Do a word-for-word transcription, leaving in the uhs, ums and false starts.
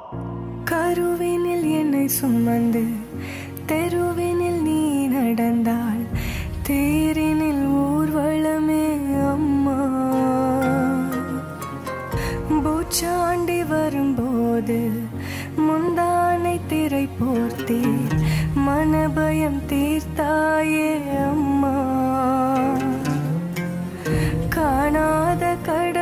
கருவினில் என்னை சுமந்து தெருவினில் நீ நடந்தாள், தேரினில் ஊர்வலமே அம்மா. பூச்சாண்டி வரும்போது முந்தானை திரை போர்த்தி மனபயம் தீர்த்தாயே அம்மா. காணாத கட